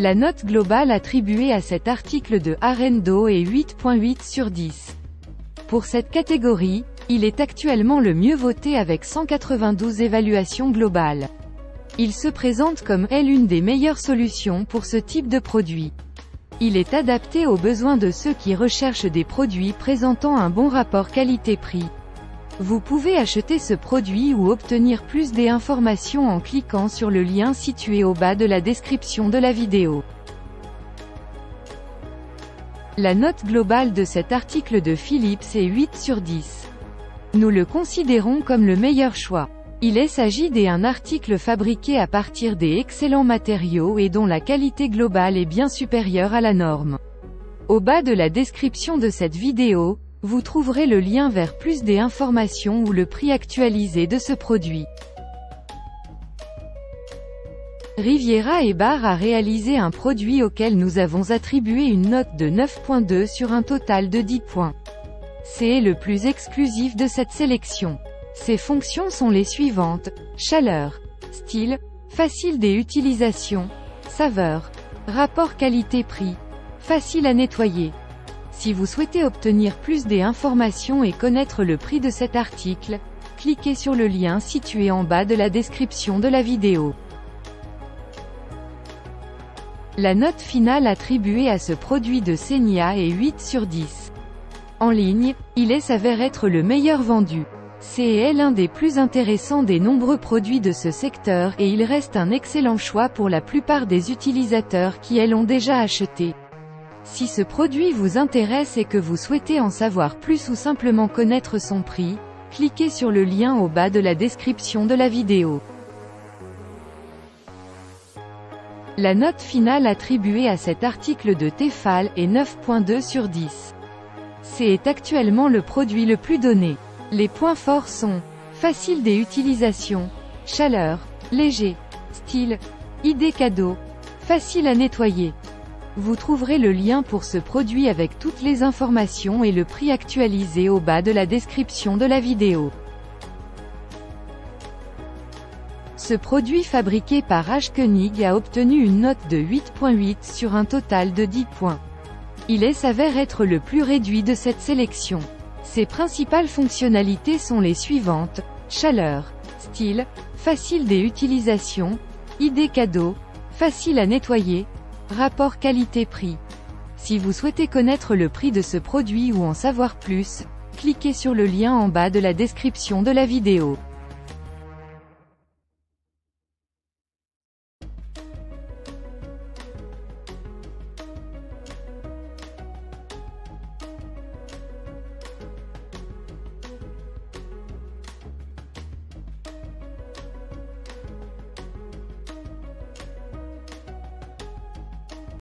La note globale attribuée à cet article de Arendo est 8.8 sur 10. Pour cette catégorie, il est actuellement le mieux voté avec 192 évaluations globales. Il se présente comme l'une des meilleures solutions pour ce type de produit. Il est adapté aux besoins de ceux qui recherchent des produits présentant un bon rapport qualité-prix. Vous pouvez acheter ce produit ou obtenir plus d'informations en cliquant sur le lien situé au bas de la description de la vidéo. La note globale de cet article de Philips est 8 sur 10. Nous le considérons comme le meilleur choix. Il s'agit d'un article fabriqué à partir des excellents matériaux et dont la qualité globale est bien supérieure à la norme. Au bas de la description de cette vidéo, vous trouverez le lien vers plus d'informations ou le prix actualisé de ce produit. Riviera & Bar a réalisé un produit auquel nous avons attribué une note de 9.2 sur un total de 10 points. C'est le plus exclusif de cette sélection. Ses fonctions sont les suivantes: chaleur, style, facile d'utilisation, saveur, rapport qualité-prix, facile à nettoyer. Si vous souhaitez obtenir plus d'informations et connaître le prix de cet article, cliquez sur le lien situé en bas de la description de la vidéo. La note finale attribuée à ce produit de Senia est 8 sur 10. En ligne, il s'avère être le meilleur vendu. C'est l'un des plus intéressants des nombreux produits de ce secteur et il reste un excellent choix pour la plupart des utilisateurs qui l'ont déjà acheté. Si ce produit vous intéresse et que vous souhaitez en savoir plus ou simplement connaître son prix, cliquez sur le lien au bas de la description de la vidéo. La note finale attribuée à cet article de Tefal est 9.2 sur 10. C'est actuellement le produit le plus donné. Les points forts sont facile d'utilisation, chaleur, léger, style, idée cadeau, facile à nettoyer. Vous trouverez le lien pour ce produit avec toutes les informations et le prix actualisé au bas de la description de la vidéo. Ce produit fabriqué par H-Koenig a obtenu une note de 8.8 sur un total de 10 points. Il s'avère être le plus réduit de cette sélection. Ses principales fonctionnalités sont les suivantes: chaleur, style, facile d'utilisation, idée cadeau, facile à nettoyer, rapport qualité-prix. Si vous souhaitez connaître le prix de ce produit ou en savoir plus, cliquez sur le lien en bas de la description de la vidéo.